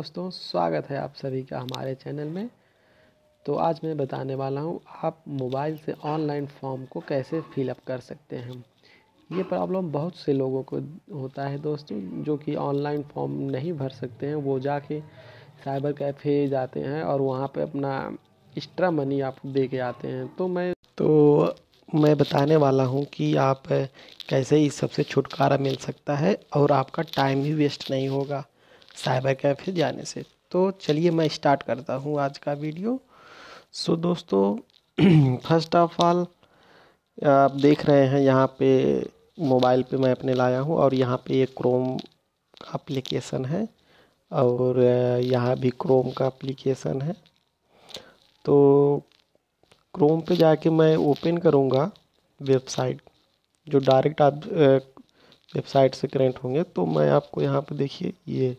दोस्तों, स्वागत है आप सभी का हमारे चैनल में। तो आज मैं बताने वाला हूँ आप मोबाइल से ऑनलाइन फॉर्म को कैसे फिलअप कर सकते हैं। ये प्रॉब्लम बहुत से लोगों को होता है दोस्तों, जो कि ऑनलाइन फॉर्म नहीं भर सकते हैं। वो जाके साइबर कैफ़े जाते हैं और वहाँ पे अपना एक्स्ट्रा मनी आप दे के आते हैं। तो मैं बताने वाला हूँ कि आप कैसे इस सबसे छुटकारा मिल सकता है और आपका टाइम भी वेस्ट नहीं होगा साइबर कैफ़े जाने से। तो चलिए मैं स्टार्ट करता हूँ आज का वीडियो। सो दोस्तों फर्स्ट ऑफ ऑल आप देख रहे हैं यहाँ पे मोबाइल पे मैं अपने लाया हूँ और यहाँ पे एक क्रोम एप्लीकेशन है और यहाँ भी क्रोम का एप्लीकेशन है। तो क्रोम पे जाके मैं ओपन करूँगा वेबसाइट, जो डायरेक्ट आप वेबसाइट से कनेक्ट होंगे। तो मैं आपको यहाँ पे देखिए ये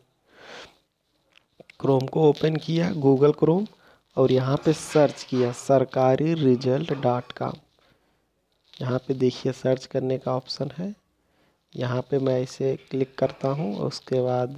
क्रोम को ओपन किया, गूगल क्रोम, और यहाँ पे सर्च किया sarkari-result.com। यहाँ पे देखिए सर्च करने का ऑप्शन है, यहाँ पे मैं इसे क्लिक करता हूँ। उसके बाद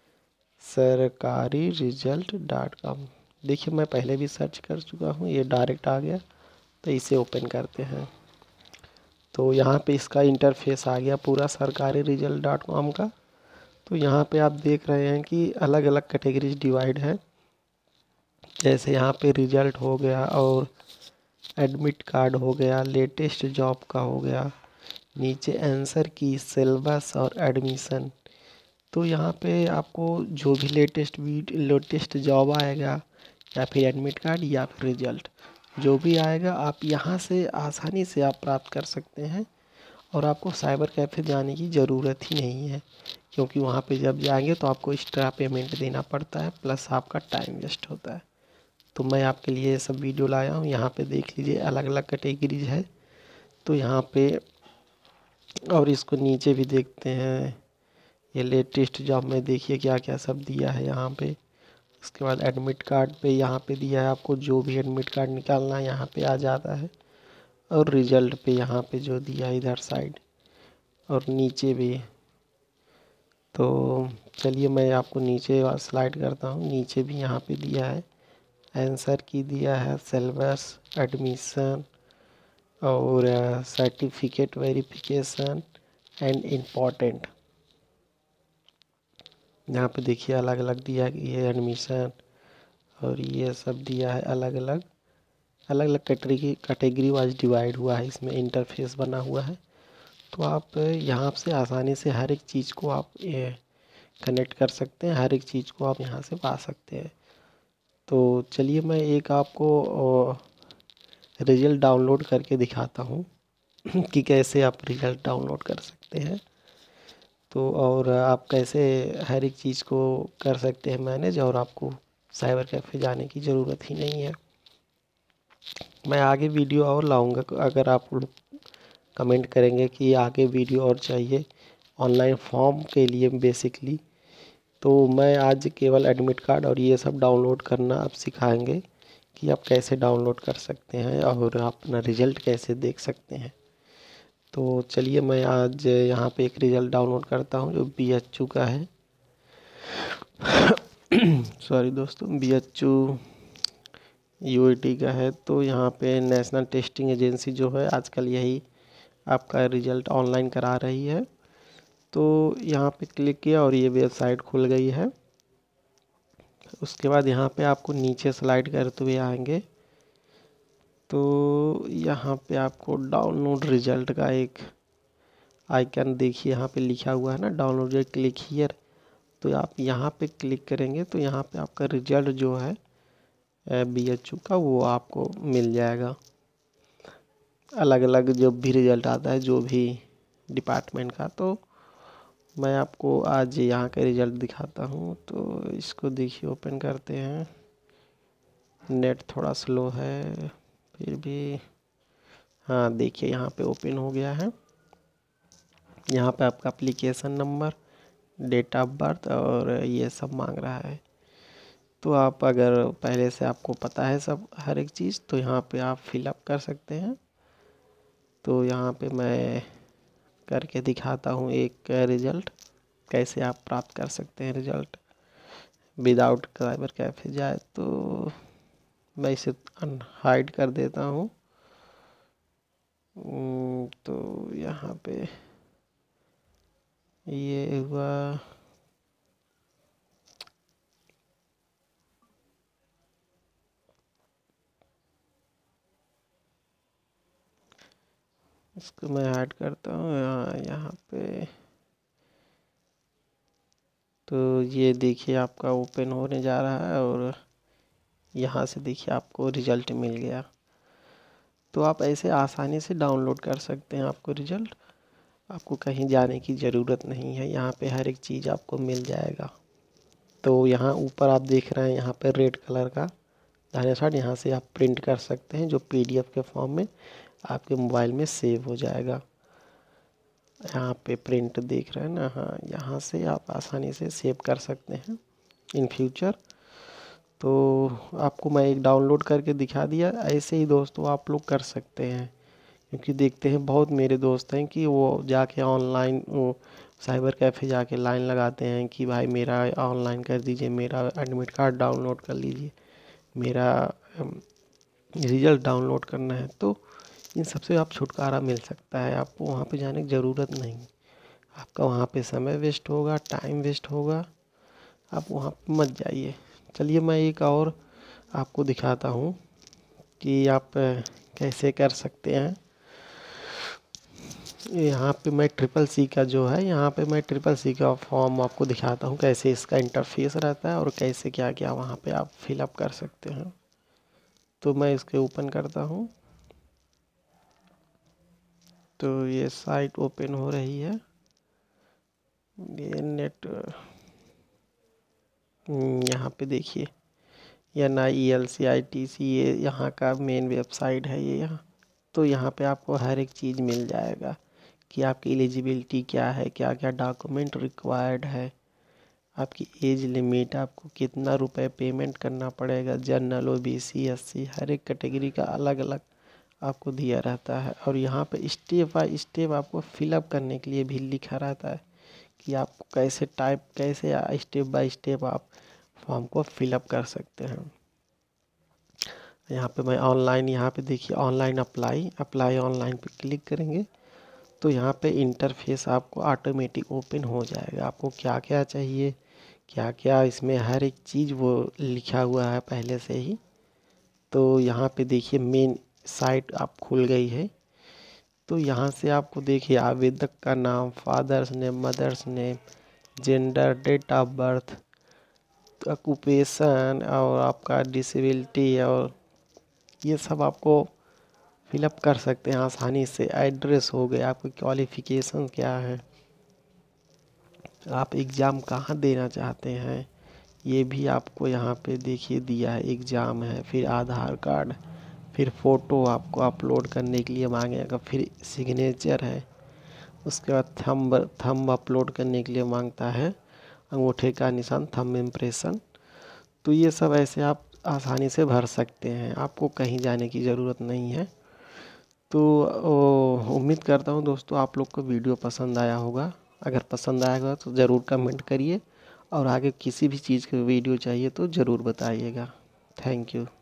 sarkari-result.com, देखिए मैं पहले भी सर्च कर चुका हूँ, ये डायरेक्ट आ गया। तो इसे ओपन करते हैं। तो यहाँ पे इसका इंटरफेस आ गया पूरा sarkari-result.com का। तो यहाँ पे आप देख रहे हैं कि अलग अलग कैटेगरीज डिवाइड है। जैसे यहाँ पे रिजल्ट हो गया और एडमिट कार्ड हो गया, लेटेस्ट जॉब का हो गया, नीचे आंसर की, सिलेबस और एडमिशन। तो यहाँ पे आपको जो भी लेटेस्ट जॉब आएगा या फिर एडमिट कार्ड या फिर रिजल्ट, जो भी आएगा आप यहाँ से आसानी से आप प्राप्त कर सकते हैं। और आपको साइबर कैफ़े जाने की ज़रूरत ही नहीं है, क्योंकि वहाँ पे जब जाएंगे तो आपको एक्स्ट्रा पेमेंट देना पड़ता है, प्लस आपका टाइम वेस्ट होता है। तो मैं आपके लिए ये सब वीडियो लाया हूँ। यहाँ पे देख लीजिए अलग अलग कैटेगरीज है। तो यहाँ पे और इसको नीचे भी देखते हैं, ये लेटेस्ट जॉब में देखिए क्या क्या सब दिया है यहाँ पे। उसके बाद एडमिट कार्ड पे यहाँ पे दिया है, आपको जो भी एडमिट कार्ड निकालना है यहाँ पे आ जाता है। और रिजल्ट पे यहाँ पे जो दिया है इधर साइड और नीचे भी। तो चलिए मैं आपको नीचे स्लाइड करता हूँ। नीचे भी यहाँ पे दिया है, आंसर की दिया है, सिलेबस, एडमिशन और सर्टिफिकेट वेरिफिकेशन एंड इम्पॉर्टेंट। यहाँ पे देखिए अलग अलग दिया है कि ये एडमिशन और ये सब दिया है। अलग अलग कैटेगरी वाइज डिवाइड हुआ है, इसमें इंटरफेस बना हुआ है। तो आप यहाँ से आसानी से हर एक चीज़ को आप कनेक्ट कर सकते हैं, हर एक चीज़ को आप यहाँ से पा सकते हैं। तो चलिए मैं एक आपको रिजल्ट डाउनलोड करके दिखाता हूँ कि कैसे आप रिजल्ट डाउनलोड कर सकते हैं। तो और आप कैसे हर एक चीज़ को कर सकते हैं मैनेज, और आपको साइबर कैफ़े जाने की ज़रूरत ही नहीं है। मैं आगे वीडियो और लाऊंगा, अगर आप लोग कमेंट करेंगे कि आगे वीडियो और चाहिए ऑनलाइन फॉर्म के लिए बेसिकली, तो मैं आज केवल एडमिट कार्ड और ये सब डाउनलोड करना आप सिखाएंगे कि आप कैसे डाउनलोड कर सकते हैं और आप अपना रिज़ल्ट कैसे देख सकते हैं। तो चलिए मैं आज यहाँ पे एक रिज़ल्ट डाउनलोड करता हूँ जो BHU का है। सॉरी दोस्तों, BHU UAT का है। तो यहाँ पे नेशनल टेस्टिंग एजेंसी जो है आजकल यही आपका रिज़ल्ट ऑनलाइन करा रही है। तो यहाँ पे क्लिक किया और ये वेबसाइट खुल गई है। उसके बाद यहाँ पे आपको नीचे स्लाइड करते हुए आएंगे तो यहाँ पे आपको डाउनलोड रिज़ल्ट का एक आइकन देखिए, यहाँ पे लिखा हुआ है ना डाउनलोड, क्लिक हियर। तो आप यहाँ पे क्लिक करेंगे तो यहाँ पे आपका रिज़ल्ट जो है BHU का वो आपको मिल जाएगा। अलग अलग जो भी रिज़ल्ट आता है जो भी डिपार्टमेंट का। तो मैं आपको आज यहाँ का रिज़ल्ट दिखाता हूँ। तो इसको देखिए, ओपन करते हैं। नेट थोड़ा स्लो है फिर भी, हाँ देखिए यहाँ पे ओपन हो गया है। यहाँ पे आपका application number, date of birth और ये सब मांग रहा है। तो आप अगर पहले से आपको पता है सब हर एक चीज़, तो यहाँ पे आप फिलअप कर सकते हैं। तो यहाँ पे मैं करके दिखाता हूँ एक रिज़ल्ट, कैसे आप प्राप्त कर सकते हैं रिज़ल्ट विदाउट साइबर कैफ़े जाए, तो मैं इसे हाइड कर देता हूँ। तो यहाँ पे ये हुआ। इसको मैं ऐड करता हूँ यहाँ पे। तो ये देखिए आपका ओपन होने जा रहा है और यहाँ से देखिए आपको रिज़ल्ट मिल गया। तो आप ऐसे आसानी से डाउनलोड कर सकते हैं आपको रिज़ल्ट। आपको कहीं जाने की ज़रूरत नहीं है, यहाँ पे हर एक चीज़ आपको मिल जाएगा। तो यहाँ ऊपर आप देख रहे हैं यहाँ पे रेड कलर का दाहिने साइड, यहाँ से आप प्रिंट कर सकते हैं जो PDF के फॉर्म में आपके मोबाइल में सेव हो जाएगा। यहाँ पे प्रिंट देख रहे हैं ना, हाँ, यहाँ से आप आसानी से सेव कर सकते हैं इन फ्यूचर। तो आपको मैं एक डाउनलोड करके दिखा दिया। ऐसे ही दोस्तों आप लोग कर सकते हैं, क्योंकि देखते हैं बहुत मेरे दोस्त हैं कि वो जाके ऑनलाइन वो साइबर कैफ़े जाके लाइन लगाते हैं कि भाई मेरा ऑनलाइन कर दीजिए, मेरा एडमिट कार्ड डाउनलोड कर लीजिए, मेरा रिज़ल्ट डाउनलोड करना है। तो इन सबसे आप छुटकारा मिल सकता है, आपको वहाँ पे जाने की ज़रूरत नहीं। आपका वहाँ पे समय वेस्ट होगा, टाइम वेस्ट होगा, आप वहाँ पे मत जाइए। चलिए मैं एक और आपको दिखाता हूँ कि आप कैसे कर सकते हैं। यहाँ पे मैं CCC का जो है, यहाँ पे मैं CCC का फॉर्म आपको दिखाता हूँ कैसे इसका इंटरफेस रहता है और कैसे क्या क्या वहाँ पे आप फिलअप कर सकते हैं। तो मैं इसके ओपन करता हूँ। तो ये साइट ओपन हो रही है। ये नेट यहाँ पे देखिए NIELCITC ये यहाँ का मेन वेबसाइट है ये यहाँ। तो यहाँ पे आपको हर एक चीज़ मिल जाएगा कि आपकी एलिजिबिलिटी क्या है, क्या क्या डॉक्यूमेंट रिक्वायर्ड है, आपकी एज लिमिट, आपको कितना रुपए पेमेंट करना पड़ेगा, जनरल OBC SC हर एक कैटेगरी का अलग अलग आपको दिया रहता है। और यहाँ पे स्टेप बाय स्टेप आपको फिलअप करने के लिए भी लिखा रहता है कि आपको कैसे स्टेप बाय स्टेप आप फॉर्म को फिलअप कर सकते हैं। यहाँ पे मैं ऑनलाइन, यहाँ पे देखिए ऑनलाइन अप्लाई ऑनलाइन पे क्लिक करेंगे तो यहाँ पे इंटरफेस आपको ऑटोमेटिक ओपन हो जाएगा। आपको क्या क्या चाहिए, क्या क्या इसमें हर एक चीज़ वो लिखा हुआ है पहले से ही। तो यहाँ पे देखिए मेन साइट आप खुल गई है। तो यहाँ से आपको देखिए आवेदक का नाम, father's name, mother's name, gender, date of birth, occupation और आपका डिसेबिलिटी, और ये सब आपको फिलअप कर सकते हैं आसानी से। एड्रेस हो गया, आपकी क्वालिफ़िकेशन क्या है, आप एग्ज़ाम कहाँ देना चाहते हैं, ये भी आपको यहाँ पे देखिए दिया है। एग्ज़ाम है, फिर आधार कार्ड, फिर फ़ोटो आपको अपलोड करने के लिए मांगेगा, फिर सिग्नेचर है, उसके बाद थंब अपलोड करने के लिए मांगता है, अंगूठे का निशान, थंब इम्प्रेशन। तो ये सब ऐसे आप आसानी से भर सकते हैं, आपको कहीं जाने की ज़रूरत नहीं है। तो उम्मीद करता हूँ दोस्तों आप लोग को वीडियो पसंद आया होगा। अगर पसंद आएगा तो ज़रूर कमेंट करिए और आगे किसी भी चीज़ की वीडियो चाहिए तो ज़रूर बताइएगा। Thank you.